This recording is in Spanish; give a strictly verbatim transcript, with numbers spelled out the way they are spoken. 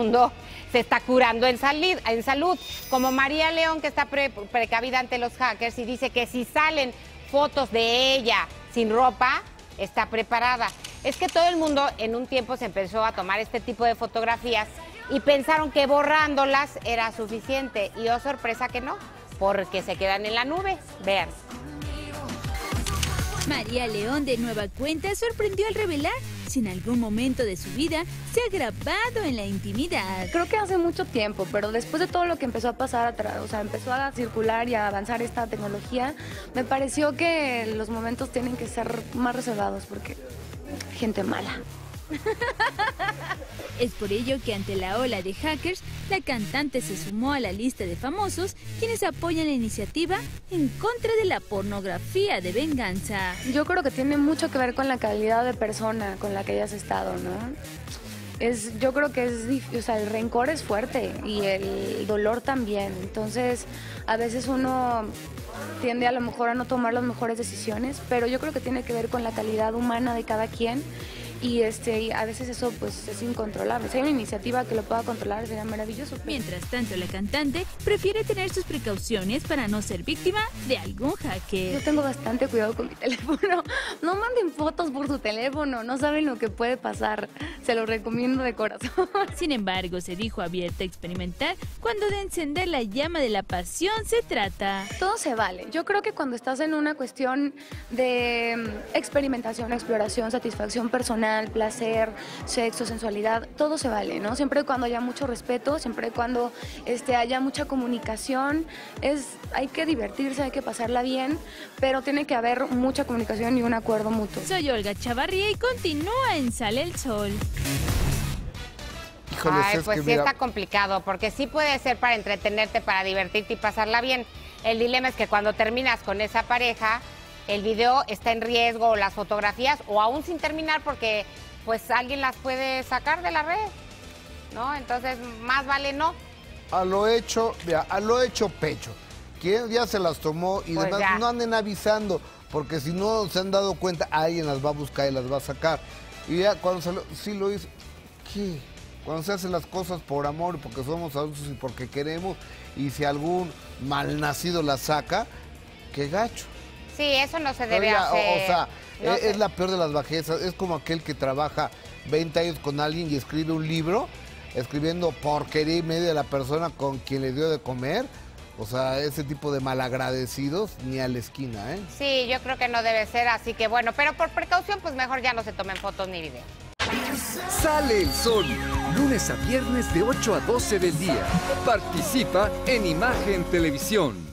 mundo se está curando en, salid, en salud. Como María León, que está pre, precavida ante los hackers y dice que si salen fotos de ella sin ropa, está preparada. Es que todo el mundo en un tiempo se empezó a tomar este tipo de fotografías y pensaron que borrándolas era suficiente. Y oh, sorpresa que no, porque se quedan en la nube. Vean. María León, de nueva cuenta, sorprendió al revelar si en algún momento de su vida se ha grabado en la intimidad. Creo que hace mucho tiempo, pero después de todo lo que empezó a pasar atrás, o sea, empezó a circular y a avanzar esta tecnología, me pareció que los momentos tienen que ser más reservados porque gente mala. Es por ello que ante la ola de hackers, la cantante se sumó a la lista de famosos quienes apoyan la iniciativa en contra de la pornografía de venganza. Yo creo que tiene mucho que ver con la calidad de persona con la que hayas estado, ¿no? Es, yo creo que es, o sea, el rencor es fuerte y el dolor también. Entonces, a veces uno tiende a lo mejor a no tomar las mejores decisiones, pero yo creo que tiene que ver con la calidad humana de cada quien. Y, este, y a veces eso pues es incontrolable. Si hay una iniciativa que lo pueda controlar, sería maravilloso. Mientras tanto, la cantante prefiere tener sus precauciones para no ser víctima de algún hacker. Yo tengo bastante cuidado con mi teléfono. No manden fotos por su teléfono, no saben lo que puede pasar. Se lo recomiendo de corazón. Sin embargo, se dijo abierta a experimentar cuando de encender la llama de la pasión se trata. Todo se vale. Yo creo que cuando estás en una cuestión de experimentación, exploración, satisfacción personal, placer, sexo, sensualidad, todo se vale, ¿no? Siempre y cuando haya mucho respeto, siempre y cuando este, haya mucha comunicación, es, hay que divertirse, hay que pasarla bien, pero tiene que haber mucha comunicación y un acuerdo mutuo. Soy Olga Chavarría y continúa en Sale el Sol. Híjole, Ay, pues sí mira... está complicado, porque sí puede ser para entretenerte, para divertirte y pasarla bien. El dilema es que cuando terminas con esa pareja, el video está en riesgo, o las fotografías, o aún sin terminar, porque pues alguien las puede sacar de la red, ¿no? Entonces, más vale no. A lo hecho, mira, a lo hecho pecho. Quien ya se las tomó y pues demás, ya. No anden avisando, porque si no se han dado cuenta, alguien las va a buscar y las va a sacar. Y ya cuando se lo, sí lo hizo, ¿qué? Cuando se hacen las cosas por amor, porque somos adultos y porque queremos, y si algún malnacido las saca, qué gacho. Sí, eso no se debe ya, hacer. O, o sea, no es, se... es la peor de las bajezas. Es como aquel que trabaja veinte años con alguien y escribe un libro, escribiendo porquería y media de la persona con quien le dio de comer. O sea, ese tipo de malagradecidos ni a la esquina, ¿eh? Sí, yo creo que no debe ser, así que bueno, pero por precaución, pues mejor ya no se tomen fotos ni videos. Sale el Sol, lunes a viernes de ocho a doce del día. Participa en Imagen Televisión.